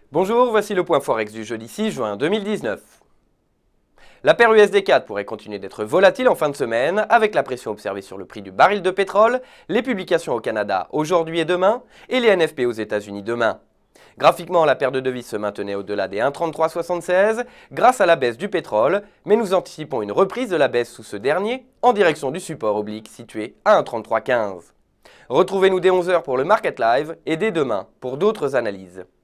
Bonjour, voici le point Forex du jeudi 6 juin 2019. La paire USD4 pourrait continuer d'être volatile en fin de semaine avec la pression observée sur le prix du baril de pétrole, les publications au Canada aujourd'hui et demain et les NFP aux États-Unis demain. Graphiquement, la paire de devises se maintenait au-delà des 1,3376 grâce à la baisse du pétrole, mais nous anticipons une reprise de la baisse sous ce dernier en direction du support oblique situé à 1,3315. Retrouvez-nous dès 11 h pour le Market Live et dès demain pour d'autres analyses.